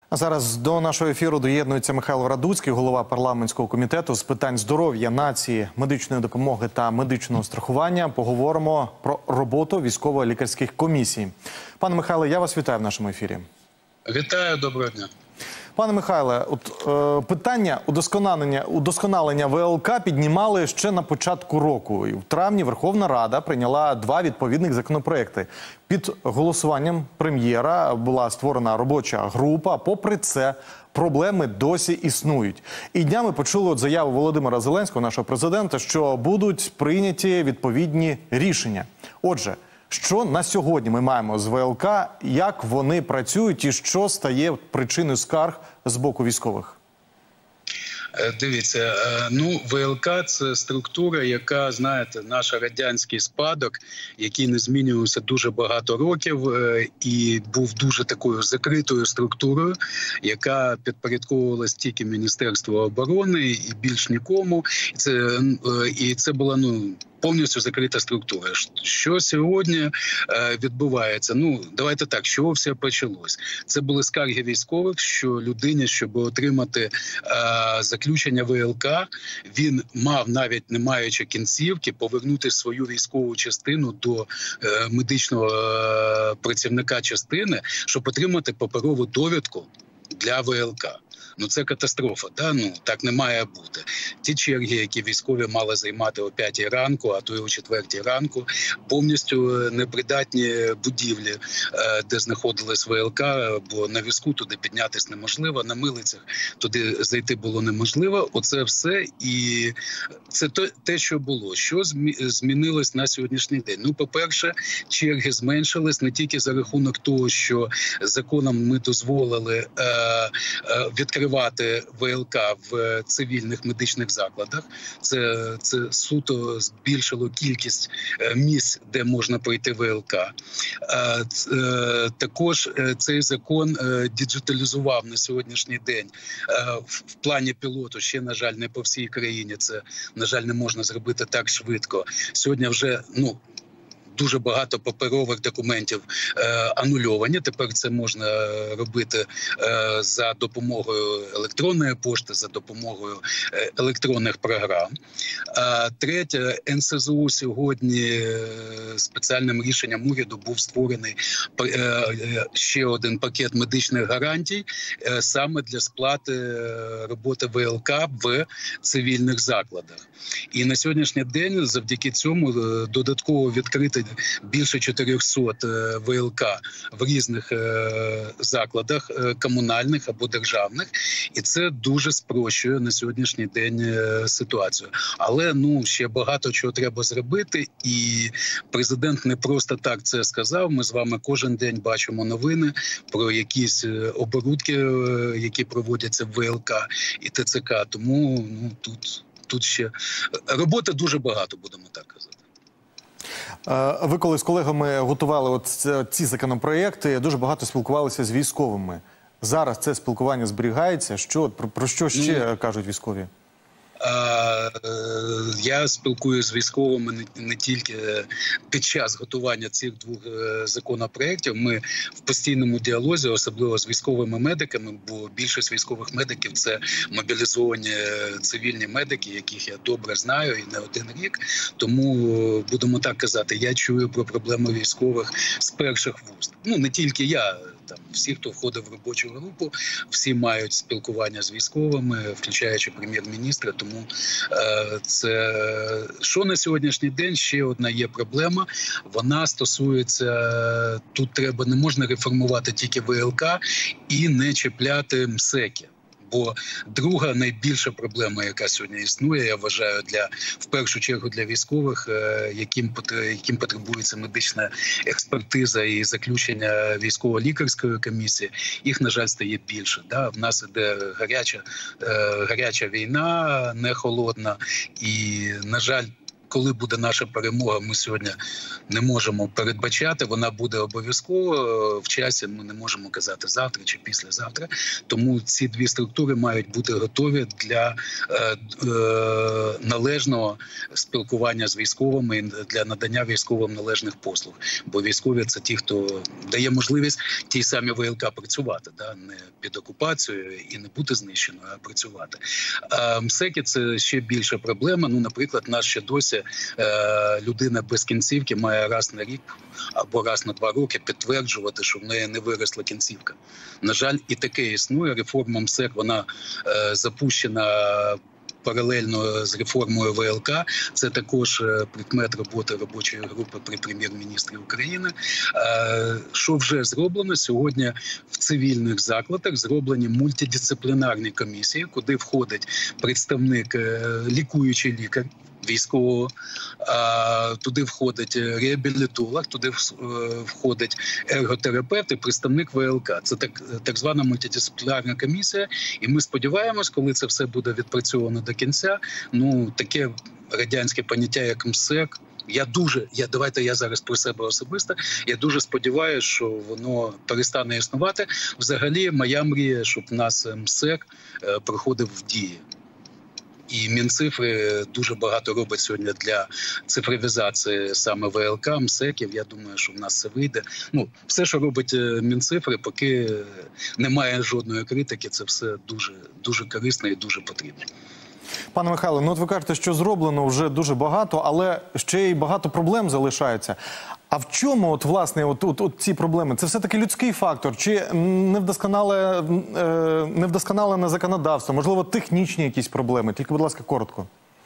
А зараз до нашого ефіру доєднується Михайло Радуцький, голова парламентського комітету з питань здоров'я нації, медичної допомоги та медичного страхування. Поговоримо про роботу військово-лікарських комісій. Пане Михайле, я вас вітаю в нашому ефірі. Вітаю, доброго дня. Пане Михайле, питання удосконалення ВЛК піднімали ще на початку року. І в травні Верховна Рада прийняла два відповідних законопроекти. Під голосуванням прем'єра була створена робоча група. Попри це, проблеми досі існують. І днями почули заяву Володимира Зеленського, нашого президента, що будуть прийняті відповідні рішення. Отже, що на сьогодні ми маємо з ВЛК, як вони працюють і що стає причиною скарг з боку військових? Дивіться, ВЛК – це структура, яка, знаєте, наш радянський спадок, який не змінювався дуже багато років і був дуже такою закритою структурою, яка підпорядковувалась тільки Міністерству оборони і більш нікому. І це була, повністю закрита структура. Що сьогодні відбувається? Давайте так, з чого все почалось? Це були скарги військових, що людині, щоб отримати заключення ВЛК, він мав, навіть не маючи кінцівки, повернути свою військову частину до медичного працівника частини, щоб отримати паперову довідку для ВЛК. Це катастрофа, так не має бути. Ті черги, які військові мали займати о 5 ранку, а то й о 4 ранку, повністю непридатні будівлі, де знаходилась ВЛК, бо на візку туди піднятися неможливо, на милицях туди зайти було неможливо. Оце все, і це те, що було. Що змінилось на сьогоднішній день? По-перше, черги зменшились не тільки за рахунок того, що законом ми дозволили відкривати ВЛК в цивільних медичних закладах. Це суто збільшило кількість місць, де можна пройти ВЛК. Також цей закон діджиталізував на сьогоднішній день в плані пілоту, ще, на жаль, не по всій країні. Це, на жаль, не можна зробити так швидко. Сьогодні вже, дуже багато паперових документів анульовані. Тепер це можна робити за допомогою електронної пошти, за допомогою електронних програм. Третє, НСЗУ сьогодні спеціальним рішенням уряду був створений ще один пакет медичних гарантій саме для сплати роботи ВЛК в цивільних закладах. І на сьогоднішній день завдяки цьому додатково відкрити більше 400 ВЛК в різних закладах, комунальних або державних. І це дуже спрощує на сьогоднішній день ситуацію. Але, ще багато чого треба зробити. І президент не просто так це сказав. Ми з вами кожен день бачимо новини про якісь оборудки, які проводяться в ВЛК і ТЦК. Тому, тут ще роботи дуже багато, будемо так казати. Ви коли з колегами готували ці законопроекти, дуже багато спілкувалися з військовими. Зараз це спілкування зберігається. Про що ще кажуть військові? Я спілкуюся з військовими не тільки під час готування цих двох законопроєктів. Ми в постійному діалозі, особливо з військовими медиками, бо більшість військових медиків – це мобілізовані цивільні медики, яких я добре знаю і не один рік. Тому, будемо так казати, я чую про проблеми військових з перших вуст. Не тільки я. Всі, хто входив в робочу групу, всі мають спілкування з військовими, включаючи прем'єр-міністра. Тому це, що на сьогоднішній день, ще одна є проблема. Вона стосується, тут не можна реформувати тільки ВЛК і не чіпляти МСЕКи. Бо друга найбільша проблема, яка сьогодні існує, я вважаю, в першу чергу для військових, яким потребується медична експертиза і заключення військово-лікарської комісії, їх, на жаль, стає більше. В нас іде гаряча війна, не холодна, і, на жаль, коли буде наша перемога, ми сьогодні не можемо передбачати. Вона буде обов'язково в часі. Ми не можемо казати завтра чи післязавтра. Тому ці дві структури мають бути готові для належного спілкування з військовими і для надання військовим належних послуг. Бо військові – це ті, хто дає можливість тій самій ВЛК працювати, не під окупацією і не бути знищеною, а працювати. А МСЕКи – це ще більша проблема. Наприклад, нас ще досі людина без кінцівки має раз на рік або раз на 2 роки підтверджувати, що в неї не виросла кінцівка. На жаль, і таке існує. Реформа МСЕК, вона запущена паралельно з реформою ВЛК. Це також предмет роботи робочої групи при прем'єр-міністрі України. Що вже зроблено? Сьогодні в цивільних закладах зроблені мультидисциплінарні комісії, куди входить представник лікуючий лікар, військового, туди входить реабілітолог, туди входить ерготерапевт і представник ВЛК. Це так звана мультидисциплінарна комісія. І ми сподіваємось, коли це все буде відпрацьовано до кінця, таке радянське поняття, як МСЕК, давайте я зараз про себе особисто, я дуже сподіваюся, що воно перестане існувати. Взагалі, моя мрія, щоб в нас МСЕК проходив в дії. І Мінцифри дуже багато робить сьогодні для цифровізації саме ВЛК, МСЕКів. Я думаю, що в нас це вийде. Все, що робить Мінцифри, поки немає жодної критики, це все дуже, дуже корисно і дуже потрібно. Пане Михайло, от ви кажете, що зроблено вже дуже багато, але ще й багато проблем залишається. А в чому, власне, ці проблеми? Це все-таки людський фактор? Чи невдосконалене законодавство? Можливо, технічні якісь проблеми? Тільки, будь ласка, коротко.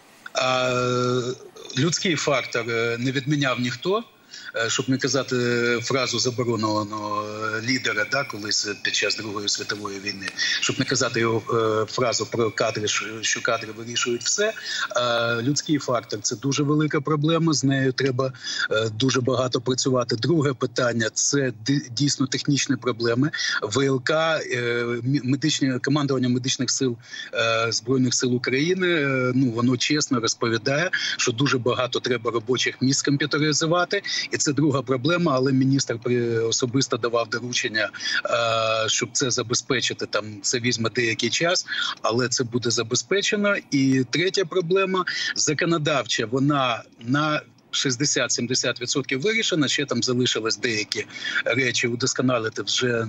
Людський фактор не відміняв ніхто. Щоб не казати фразу забороненого лідера, колись під час Другої світової війни, щоб не казати його фразу про кадри, що кадри вирішують все. Людський фактор – це дуже велика проблема, з нею треба дуже багато працювати. Друге питання – це дійсно технічні проблеми. ВЛК, командування медичних сил Збройних сил України, воно чесно розповідає, що дуже багато треба робочих місць комп'ютеризувати. І це друга проблема, але міністр особисто давав доручення, щоб це забезпечити. Це візьме деякий час, але це буде забезпечено. І третя проблема – законодавча, вона на 60-70% вирішено, ще там залишилось деякі речі удосконалити вже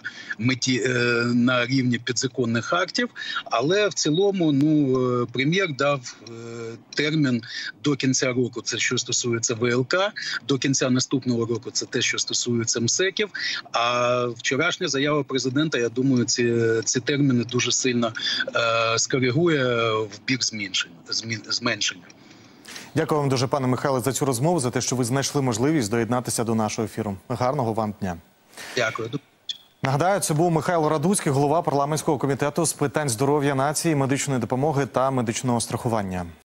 на рівні підзаконних актів, але в цілому прем'єр дав термін до кінця року, це що стосується ВЛК, до кінця наступного року це те, що стосується МСЕКів, а вчорашня заява президента, я думаю, ці терміни дуже сильно скоригує в бік зменшення. Дякую вам дуже, пане Михайле, за цю розмову, за те, що ви знайшли можливість доєднатися до нашого ефіру. Гарного вам дня. Дякую. Нагадаю, це був Михайло Радуцький, голова парламентського комітету з питань здоров'я нації, медичної допомоги та медичного страхування.